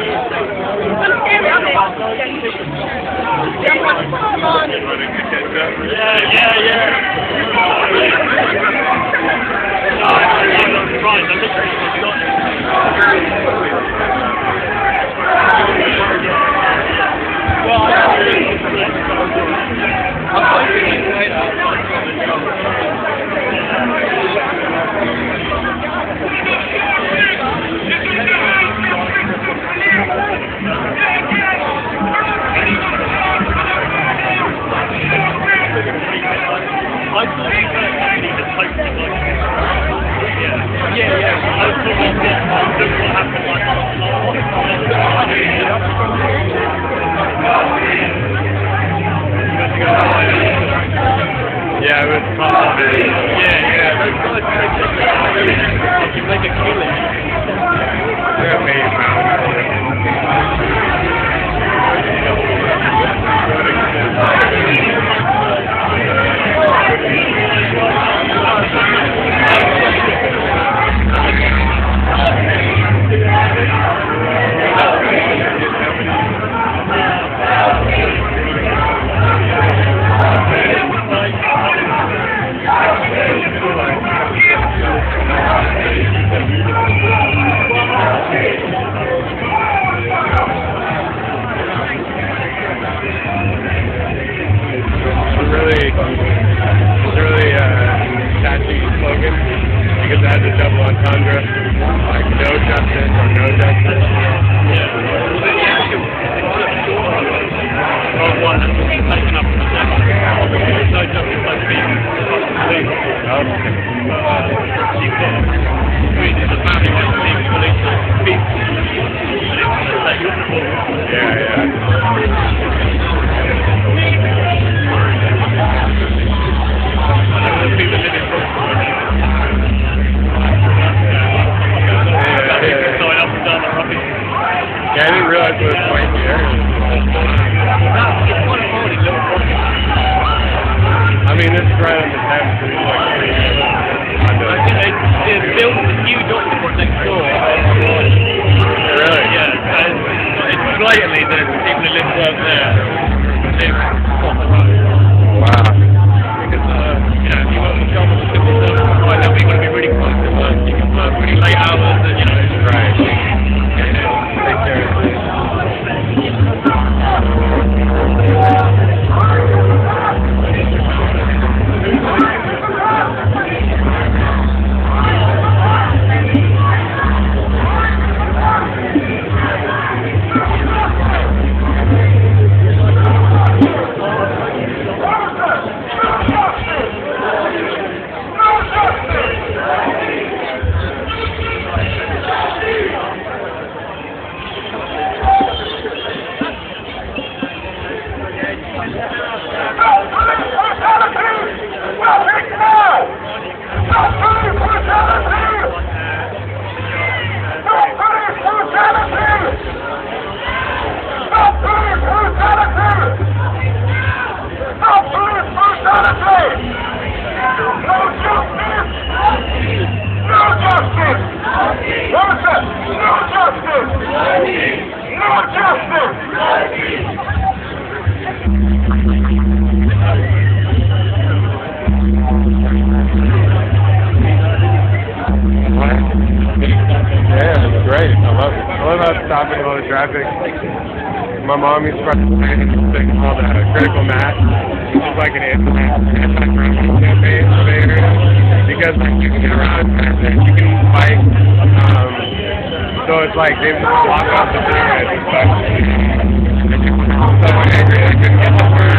Yeah, it was fun. Yeah, those guys you make a killing. They're amazing, man. It's really catchy slogan because it has a double entendre, like no justice or no justice. Yeah. Oh, one has been taken up from the second. No justice has been legal. The family just leaving police to speak. Yeah. Yeah, I didn't realize it was quite here. I mean, this is right on the Thames, so it's like it's built a new doctor for next door. Really? Yeah, it's blatantly that people who live work there live on the road. Wow. Because, if you work for job at the civil service, quite level, you've got to be really close to work. You can work really late hours and, right. Take care of it. Stopping all the traffic. My mom used to participate in this thing called Critical Mass, which is like an anti-corruption campaign for the area. Because like you can get around traffic, you can fight. So it's like they just block off the thing and it's like so angry they couldn't get to work.